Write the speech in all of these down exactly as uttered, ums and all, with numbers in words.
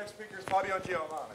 next speaker is Fabio Giovanni.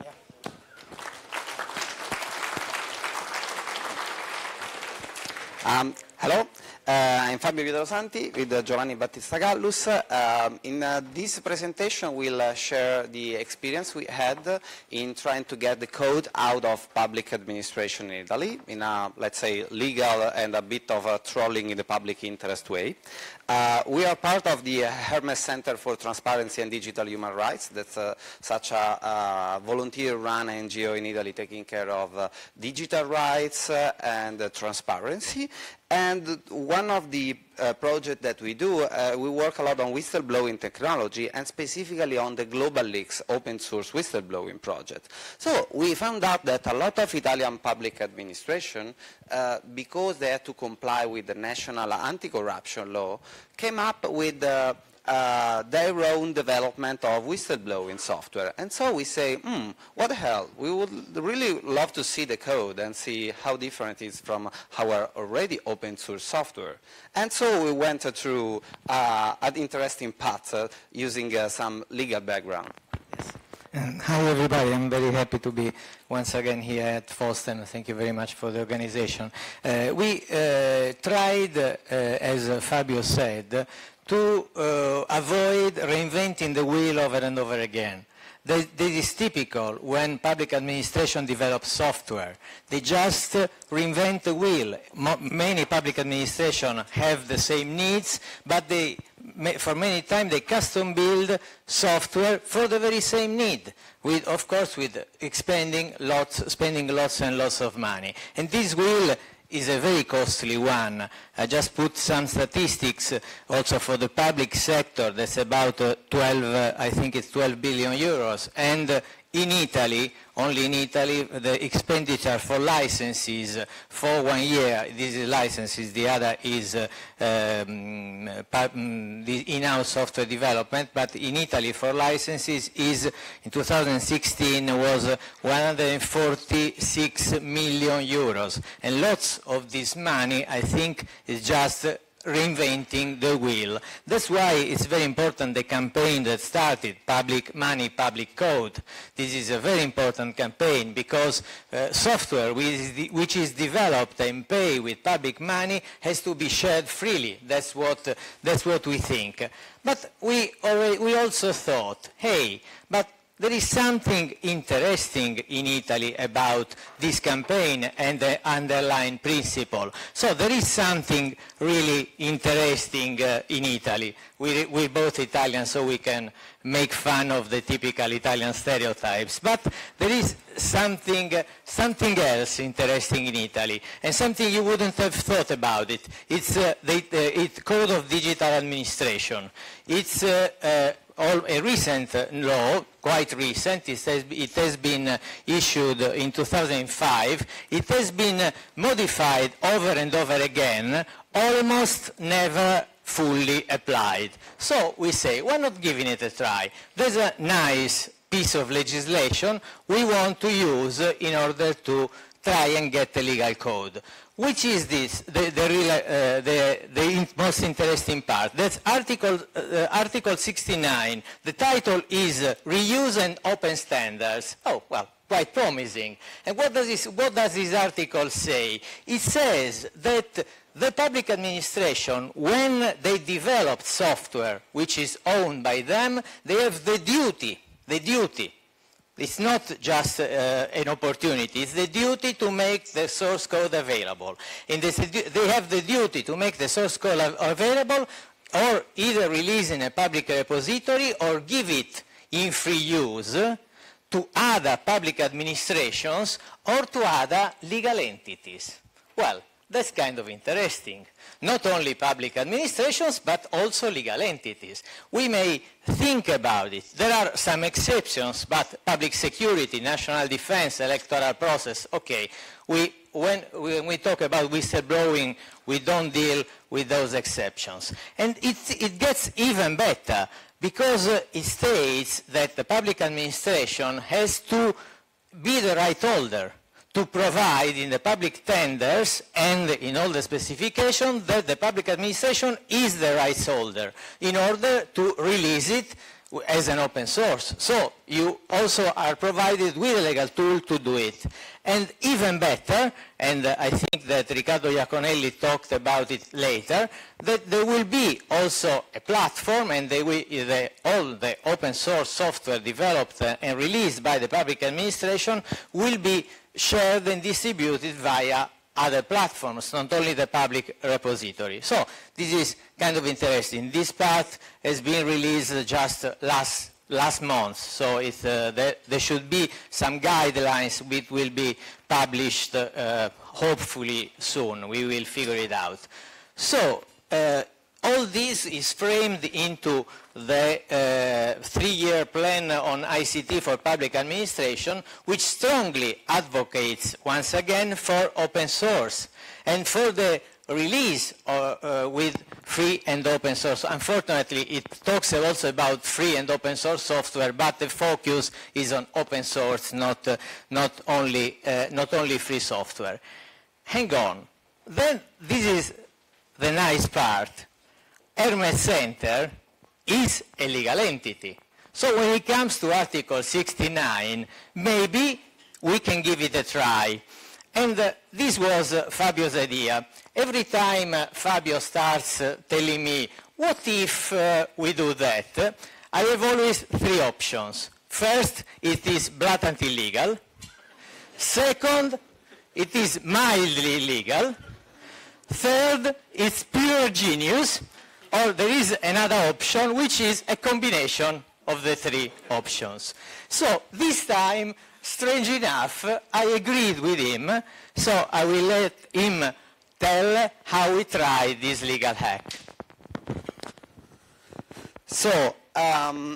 Um, hello, uh, I'm Fabio Pietrosanti with uh, Giovanni Battista Gallus. Uh, in uh, this presentation we'll uh, share the experience we had in trying to get the code out of public administration in Italy in a, let's say, legal and a bit of a trolling in the public interest way. Uh, we are part of the Hermes Center for Transparency and Digital Human Rights. That's uh, such a uh, volunteer-run N G O in Italy taking care of uh, digital rights uh, and uh, transparency. And one of the uh, projects that we do, uh, we work a lot on whistleblowing technology and specifically on the Global Leaks open source whistleblowing project. So we found out that a lot of Italian public administration, uh, because they had to comply with the national anti-corruption law, came up with uh, uh, their own development of whistleblowing software. And so we say, hmm, what the hell? We would really love to see the code and see how different it is from our already open source software. And so we went uh, through uh, an interesting path uh, using uh, some legal background. Yes. And hi everybody, I'm very happy to be once again here at FOSDEM. Thank you very much for the organization. Uh, we uh, tried, uh, as Fabio said, to uh, avoid reinventing the wheel over and over again. This is typical when public administration develops software. They just reinvent the wheel. Many public administrations have the same needs, but they, for many times they custom build software for the very same need, with, of course, with expending lots, spending lots and lots of money. And this wheel is a very costly one. I just put some statistics also for the public sector. That's about uh, twelve, uh, I think it's twelve billion euros. And uh, in Italy, only in Italy, the expenditure for licenses for one year, this is licenses, the other is uh, um, the in-house software development, but in Italy for licenses is, in two thousand sixteen, was one hundred forty-six million euros. And lots of this money, I think, is just reinventing the wheel. That's why it's very important the campaign that started, Public Money, Public Code. This is a very important campaign because uh, software which is developed and paid with public money has to be shared freely. That's what, uh, that's what we think. But we, already, we also thought, hey, but there is something interesting in Italy about this campaign and the underlying principle. So there is something really interesting uh, in Italy. We, we're both Italian, so we can make fun of the typical Italian stereotypes. But there is something, uh, something else interesting in Italy, and something you wouldn't have thought about it. It's uh, the uh, it's Code of Digital Administration. It's uh, uh, all, a recent uh, law, quite recent. It has, it has been uh, issued in two thousand five. It has been uh, modified over and over again, almost never fully applied. So we say, why not giving it a try? There's a nice piece of legislation we want to use uh, in order to try and get the legal code. Which is this, the, the, real, uh, the, the in most interesting part? That's Article, uh, Article sixty-nine. The title is uh, Reuse and Open Standards. Oh, well, quite promising. And what does, this, what does this article say? It says that the public administration, when they develop software which is owned by them, they have the duty, the duty. It's not just uh, an opportunity, it's the duty to make the source code available. And they have the duty to make the source code available or either release in a public repository or give it in free use to other public administrations or to other legal entities. Well, that's kind of interesting. Not only public administrations, but also legal entities. We may think about it. There are some exceptions, but public security, national defense, electoral process, okay. We, when, when we talk about whistleblowing, we don't deal with those exceptions. And it, it gets even better, because uh, it states that the public administration has to be the right holder, to provide in the public tenders and in all the specifications that the public administration is the rights holder in order to release it as an open source. So you also are provided with a legal tool to do it. And even better, and I think that Riccardo Iaconelli talked about it later, that there will be also a platform, and they will, the, all the open source software developed and released by the public administration will be shared and distributed via other platforms, not only the public repository. So this is kind of interesting. This part has been released just last, last month, so it, uh, there, there should be some guidelines which will be published uh, hopefully soon. We will figure it out. So uh, all this is framed into the uh, three-year plan on I C T for public administration, which strongly advocates, once again, for open source and for the release uh, uh, with free and open source. Unfortunately, it talks also about free and open source software, but the focus is on open source, not, uh, not, only, uh, not only free software. Hang on. Then this is the nice part. Hermes Center is a legal entity. So when it comes to Article sixty-nine, maybe we can give it a try. And uh, this was uh, Fabio's idea. Every time uh, Fabio starts uh, telling me, what if uh, we do that? Uh, I have always three options. First, it is blatantly illegal. Second, it is mildly illegal. Third, it's pure genius. Or there is another option, which is a combination of the three options. So this time, strange enough, I agreed with him, so I will let him tell how we tried this legal hack. So, um,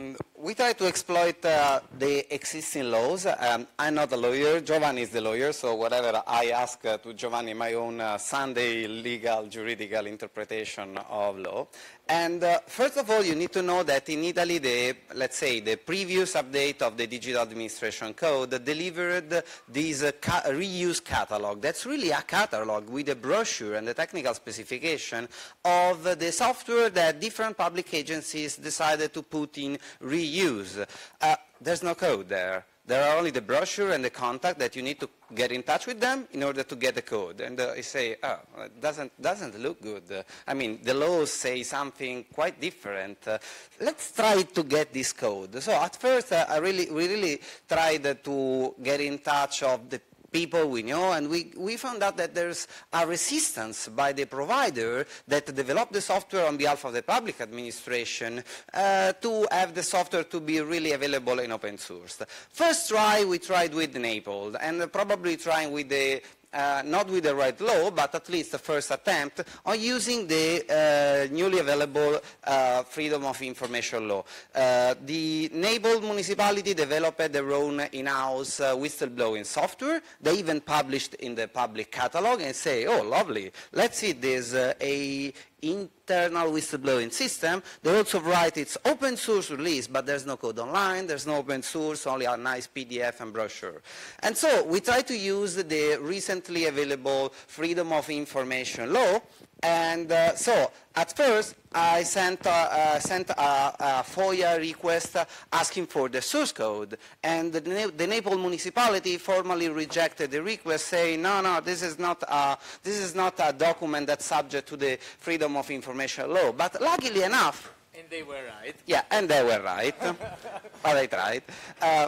we try to exploit uh, the existing laws. Um, I'm not a lawyer, Giovanni is the lawyer, so whatever I ask uh, to Giovanni, my own uh, Sunday legal, juridical interpretation of law. And uh, first of all, you need to know that in Italy, the, let's say, the previous update of the Digital Administration Code delivered this uh, ca reuse catalog. That's really a catalog with a brochure and the technical specification of uh, the software that different public agencies decided to put in reuse. Uh, there's no code there. There are only the brochure and the contact that you need to get in touch with them in order to get the code. And uh, I say, oh, it doesn't, doesn't look good. Uh, I mean, the laws say something quite different. Uh, let's try to get this code. So at first, uh, I really, we really tried uh, to get in touch of the people we know, and we, we found out that there's a resistance by the provider that developed the software on behalf of the public administration uh, to have the software to be really available in open source. First try, we tried with Naples, and probably trying with the Uh, not with the right law, but at least the first attempt on using the uh, newly available uh, Freedom of Information law. Uh, the Naples municipality developed their own in-house uh, whistleblowing software. They even published in the public catalog and say, oh, lovely, let's see, there's uh, a internal whistleblowing system. They also write its open source release, but there's no code online, there's no open source, only a nice P D F and brochure. And so we try to use the recently available Freedom of Information law. And uh, so at first I sent, uh, uh, sent a, a FOIA request uh, asking for the source code, and the, the Naples municipality formally rejected the request, saying, no, no, this is not a, this is not a document that's subject to the Freedom of Information law. But luckily enough, and they were right. Yeah, and they were right. But I tried. Uh,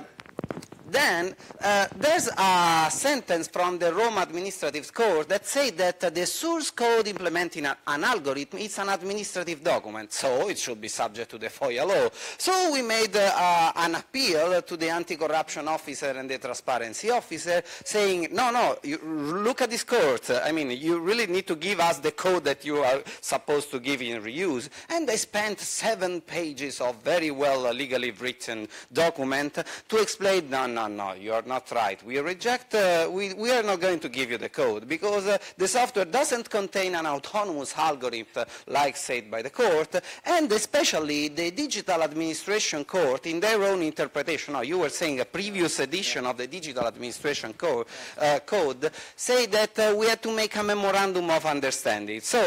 Then uh, there's a sentence from the Rome Administrative Court that says that uh, the source code implementing a, an algorithm is an administrative document, so it should be subject to the FOIA law. So we made uh, uh, an appeal to the anti-corruption officer and the transparency officer, saying, no, no, you look at this court. I mean, you really need to give us the code that you are supposed to give in reuse. And they spent seven pages of very well uh, legally written document to explain, no, no, no, you are not right. We reject, uh, we, we are not going to give you the code because uh, the software doesn't contain an autonomous algorithm uh, like said by the court, and especially the Digital Administration Court in their own interpretation. Now, you were saying a previous edition of the Digital Administration Co uh, Code say that uh, we had to make a memorandum of understanding. So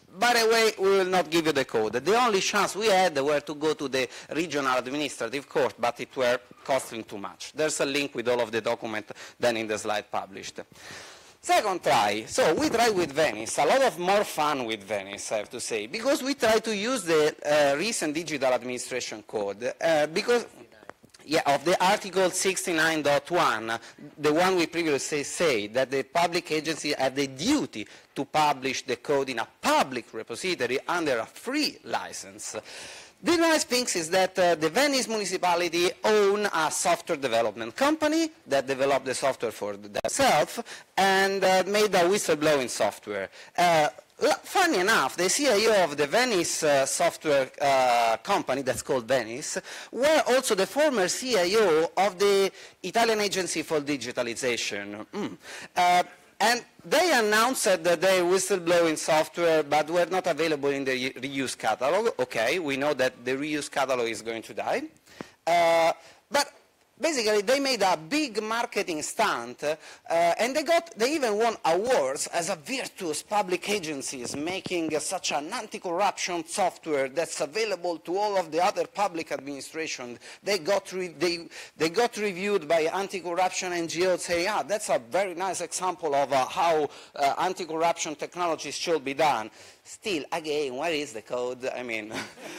by the way, we will not give you the code. The only chance we had were to go to the regional administrative court, but it were costing too much. There's a link with all of the document then in the slide published. Second try, so we tried with Venice, a lot of more fun with Venice, I have to say, because we tried to use the uh, recent digital administration code, uh, because yeah, of the Article sixty-nine point one, the one we previously said, that the public agency have the duty to publish the code in a public repository under a free license. The nice thing is that uh, the Venice municipality own a software development company that developed the software for themselves and uh, made a whistleblowing software. Uh, funny enough, the C I O of the Venice uh, software uh, company that's called Venice were also the former C I O of the Italian Agency for Digitalization. Mm. Uh, And they announced that their whistleblowing software, but were not available in the reuse catalog. Okay, we know that the reuse catalog is going to die. Uh, but basically, they made a big marketing stunt, uh, and they got, they even won awards as a virtuous public agencies, making uh, such an anti-corruption software that's available to all of the other public administration. They got, re they, they got reviewed by anti-corruption N G Os saying, ah, that's a very nice example of uh, how uh, anti-corruption technologies should be done. Still, again, where is the code? I mean,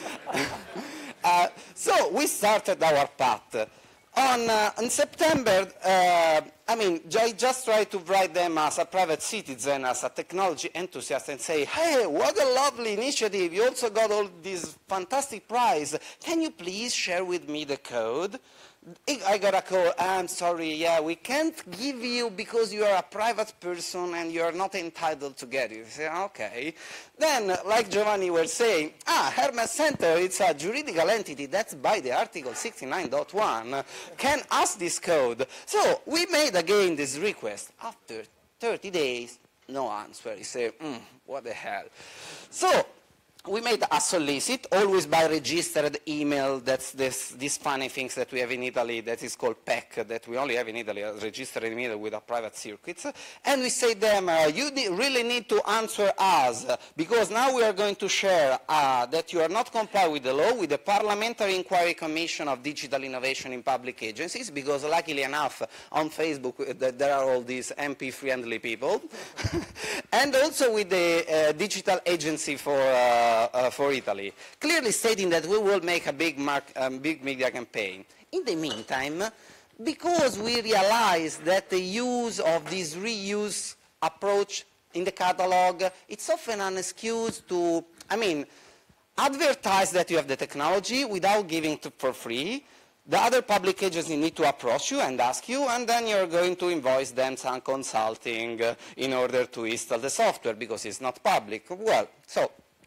uh, so we started our path. On, uh, in September, uh, I mean, I just tried to write them as a private citizen, as a technology enthusiast, and say, hey, what a lovely initiative. You also got all this fantastic prize. Can you please share with me the code? I got a call, I'm sorry, yeah, we can't give you because you are a private person and you are not entitled to get it. I say, okay. Then, like Giovanni was saying, ah, Hermes Center, it's a juridical entity that's by the Article sixty-nine point one, can ask this code. So we made again this request. After thirty days, no answer. He said, mm, what the hell? So we made a solicit, always by registered email. That's this, these funny things that we have in Italy that is called P E C, that we only have in Italy, a registered email with a private circuit. And we say to them, uh, you really need to answer us, because now we are going to share uh, that you are not complying with the law, with the Parliamentary Inquiry Commission of Digital Innovation in Public Agencies, because luckily enough, on Facebook, uh, there are all these M P-friendly people. And also with the uh, Digital Agency for uh, Uh, uh, for Italy, clearly stating that we will make a big, mark, um, big media campaign. In the meantime, because we realized that the use of this reuse approach in the catalog, it's often an excuse to, I mean, advertise that you have the technology without giving it for free. The other public agencies need to approach you and ask you, and then you're going to invoice them some consulting uh, in order to install the software because it's not public. Well, so.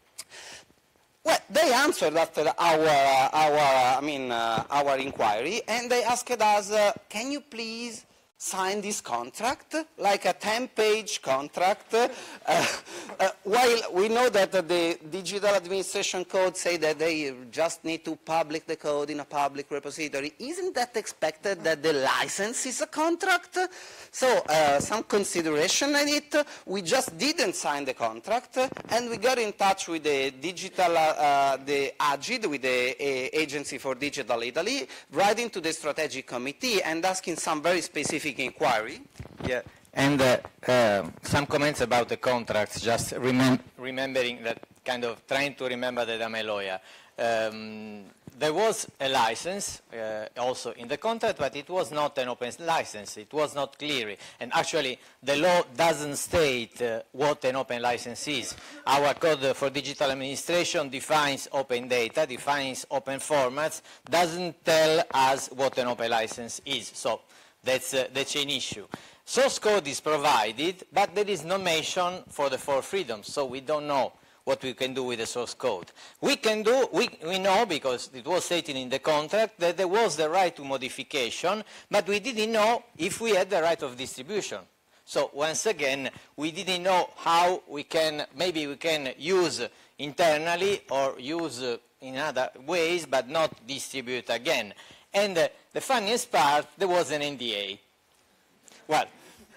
Well, they answered after our, our, I mean, uh, our inquiry, and they asked us, uh, can you please sign this contract, like a ten-page contract, uh, uh, while we know that uh, the digital administration code say that they just need to publish the code in a public repository. Isn't that expected that the license is a contract? So uh, some consideration in it. We just didn't sign the contract, and we got in touch with the digital, uh, the AGID, with the uh, Agency for Digital Italy, writing to the strategic committee and asking some very specific inquiry. Yeah, and uh, uh, some comments about the contracts, just remem remembering that, kind of trying to remember that I'm a lawyer. Um, there was a license uh, also in the contract, but it was not an open license. It was not clear. And actually, the law doesn't state uh, what an open license is. Our Code for Digital Administration defines open data, defines open formats, doesn't tell us what an open license is. So that's, uh, that's an issue. Source code is provided, but there is no mention for the four freedoms, so we don't know what we can do with the source code. We can do, we, we know, because it was stated in the contract, that there was the right to modification, but we didn't know if we had the right of distribution. So once again, we didn't know how we can, maybe we can use internally or use in other ways, but not distribute again. And uh, the funniest part, there was an N D A. Well,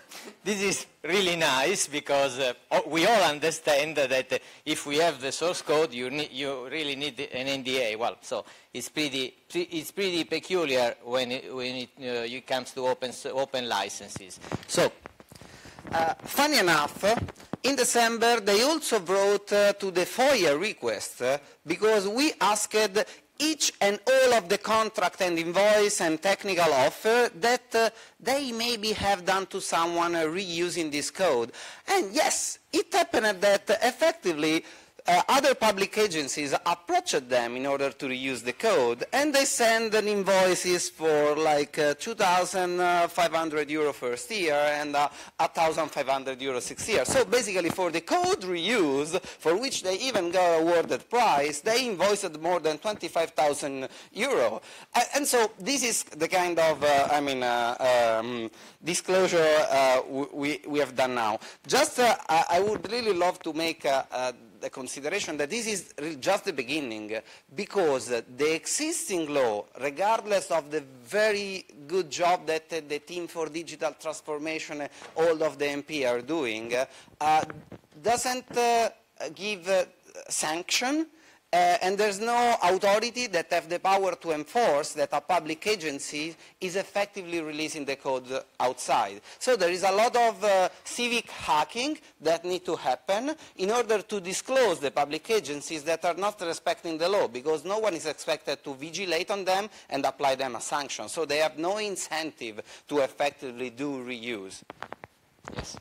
this is really nice because uh, we all understand that uh, if we have the source code, you, need, you really need an N D A. Well, so it's pretty, it's pretty peculiar when it, when it, uh, it comes to open, open licenses. So, uh, funny enough, in December they also wrote uh, to the FOIA request uh, because we asked each and all of the contract and invoice and technical offer that uh, they maybe have done to someone uh, reusing this code. And yes, it happened that uh, effectively uh, other public agencies approached them in order to reuse the code, and they send an invoices for like uh, two thousand five hundred euro first year and uh, one thousand five hundred euro sixth year. So basically for the code reuse, for which they even got awarded prize, they invoiced more than twenty-five thousand euro. Uh, and so this is the kind of, uh, I mean, uh, um, disclosure uh, we, we have done now. Just, uh, I, I would really love to make uh, uh, the consideration that this is just the beginning, because the existing law, regardless of the very good job that the team for digital transformation, all of the M P are doing, uh, doesn't uh, give uh, sanction. Uh, and there's no authority that have the power to enforce that a public agency is effectively releasing the code outside. So there is a lot of uh, civic hacking that need to happen in order to disclose the public agencies that are not respecting the law, because no one is expected to vigilate on them and apply them a sanction. So they have no incentive to effectively do reuse. Yes.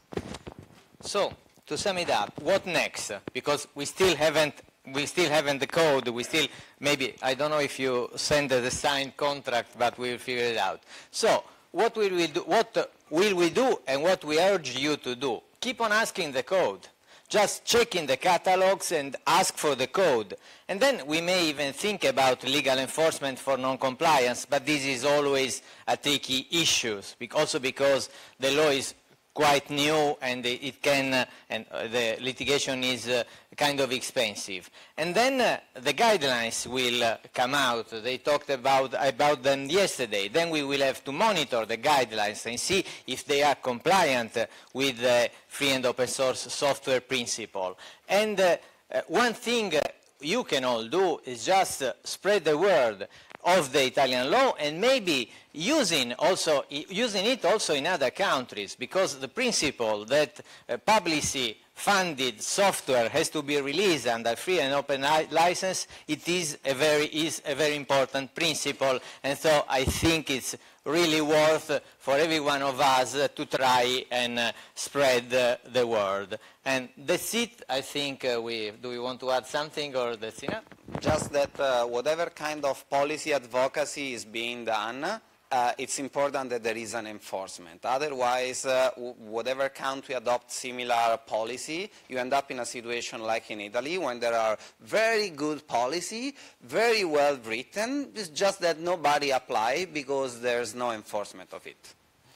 So, to sum it up, what next? Because we still haven't We still haven't the code. We still, maybe, I don't know if you send the signed contract, but we'll figure it out. So, what will we do, what will we do and what we urge you to do? Keep on asking the code. Just check in the catalogs and ask for the code. And then we may even think about legal enforcement for non-compliance, but this is always a tricky issue, also because the law is quite new and it can, uh, and uh, the litigation is uh, kind of expensive. And then uh, the guidelines will uh, come out. They talked about, about them yesterday. Then we will have to monitor the guidelines and see if they are compliant uh, with the free and open source software principle. And uh, uh, one thing uh, you can all do is just uh, spread the word of the Italian law and maybe using, also, using it also in other countries, because the principle that uh, publicly funded software has to be released under free and open license, it is a very, is a very important principle, and so I think it's really worth uh, for every one of us uh, to try and uh, spread uh, the word. And that's it. I think uh, we, do we want to add something, or that's enough? Just that uh, whatever kind of policy advocacy is being done, uh, it's important that there is an enforcement. Otherwise, uh, whatever country adopts similar policy, you end up in a situation like in Italy, when there are very good policy, very well written, it's just that nobody applies because there's no enforcement of it.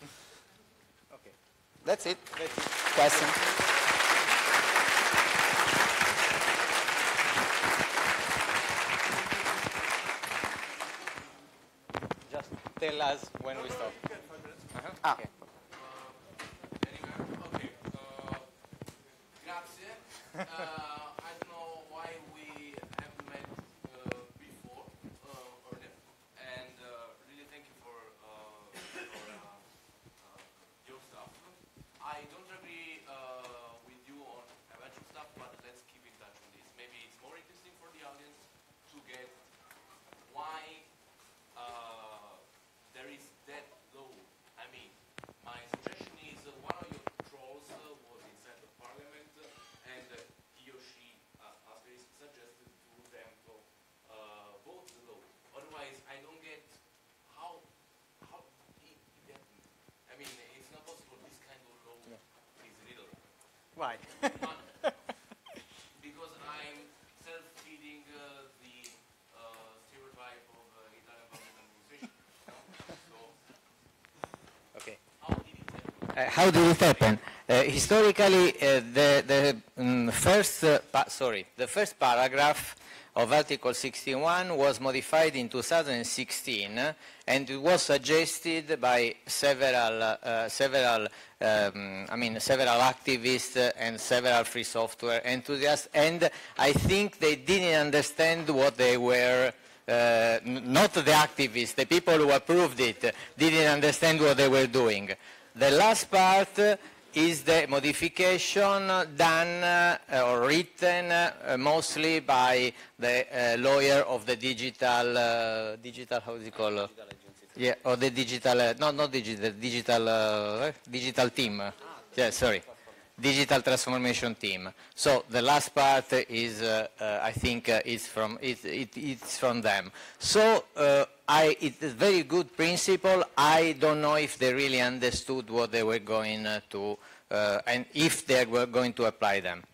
Okay. That's it. That's it. Question? Just tell us when we stop. Uh-huh. Ah. Okay. Okay. Uh, grazie. Uh, I don't know why we have met uh, before uh, or never, and uh, really thank you for, uh, for uh, uh, your stuff. I don't agree uh, with you on eventual stuff, but let's keep in touch on this. Maybe it's more interesting for the audience to get why uh, there is that low. I mean, my suggestion is uh, one of your trolls uh, was inside the parliament, uh, and uh, he or she, uh, as there is suggested to them to uh, vote the law. Otherwise, I don't get how how it, it happened. I mean, it's not possible. This kind of law yeah. is little. Why? Because I'm self-feeding uh, the uh, stereotype of uh, Italian public administration. So, Okay. how did it happen? Uh, how did it happen? Uh, historically, uh, the, the um, first, uh, sorry, the first paragraph of Article sixty-one was modified in two thousand sixteen, uh, and it was suggested by several, uh, several, um, I mean, several activists and several free software enthusiasts, and I think they didn't understand what they were. Uh, not the activists, the people who approved it, uh, didn't understand what they were doing. The last part uh, is the modification done uh, or written uh, mostly by the uh, lawyer of the digital, uh, digital, how is it called? Digital yeah, or the digital, uh, no, not digital, digital, uh, digital team. Ah, yeah, sorry. Digital transformation team. So the last part is, uh, uh, I think, uh, is from it, it, it's from them. So uh, I, it's a very good principle. I don't know if they really understood what they were going uh, to, uh, and if they were going to apply them.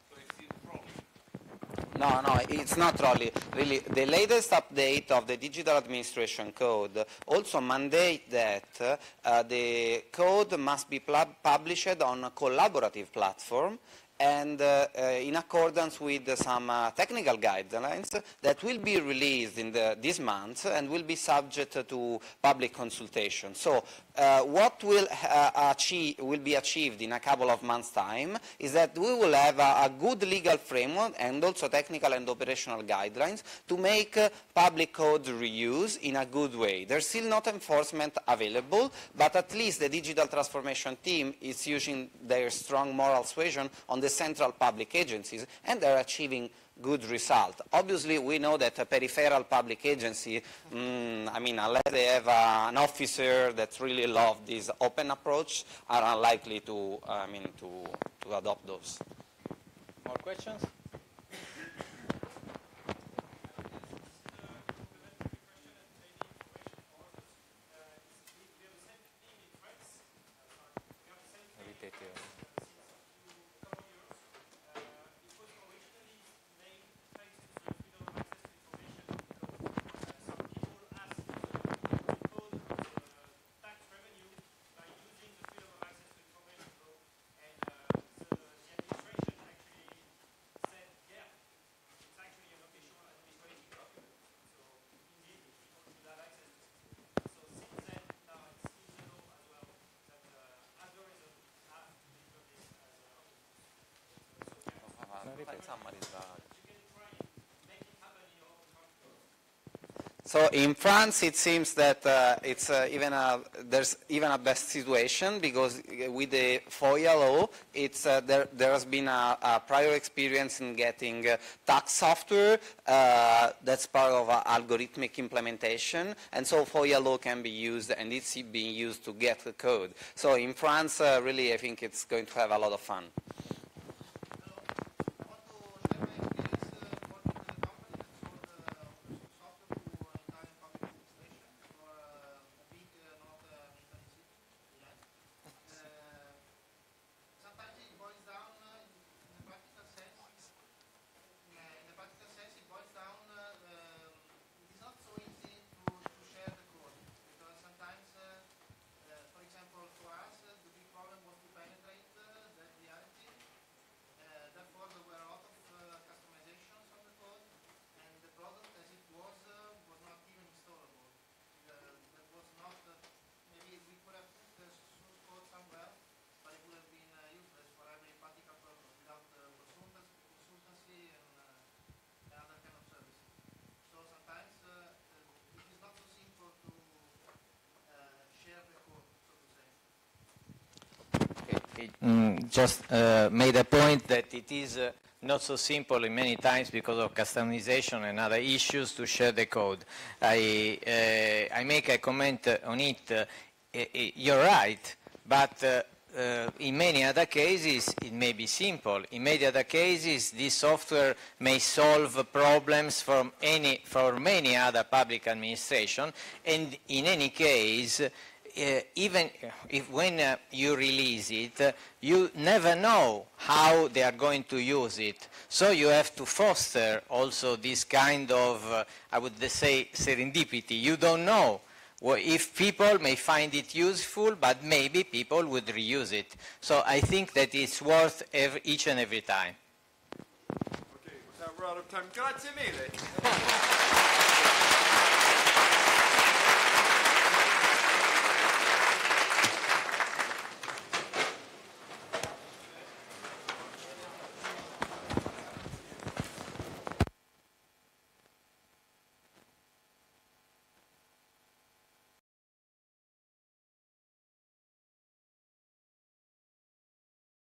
No, no, it's not really. Really, the latest update of the Digital Administration Code also mandate that uh, the code must be published on a collaborative platform and uh, uh, in accordance with some uh, technical guidelines that will be released in the, this month and will be subject to public consultation. So uh, what will, uh, achieve, will be achieved in a couple of months' time is that we will have a, a good legal framework and also technical and operational guidelines to make uh, public code reuse in a good way. There's still not enforcement available, but at least the digital transformation team is using their strong moral suasion on the central public agencies, and they're achieving good result. Obviously, we know that a peripheral public agency, mm, I mean, unless they have uh, an officer that really loves this open approach, are unlikely to, I mean, to, to adopt those. More questions? So in France, it seems that uh, it's uh, even a, there's even a best situation because with the FOIA law, it's, uh, there, there has been a, a prior experience in getting uh, tax software uh, that's part of uh, algorithmic implementation, and so FOIA law can be used, and it's being used to get the code. So in France, uh, really, I think it's going to have a lot of fun. Mm, just uh, made a point that it is uh, not so simple in many times because of customization and other issues to share the code. I, uh, I make a comment on it. Uh, you're right, but uh, uh, in many other cases it may be simple. In many other cases this software may solve problems from any, for many other public administration, and in any case Uh, even if when uh, you release it, uh, you never know how they are going to use it. So you have to foster also this kind of, uh, I would say, serendipity. You don't know Well, if people may find it useful, but maybe people would reuse it. So I think that it's worth every, each and every time. Okay, with that, we're out of time. Grazie mille.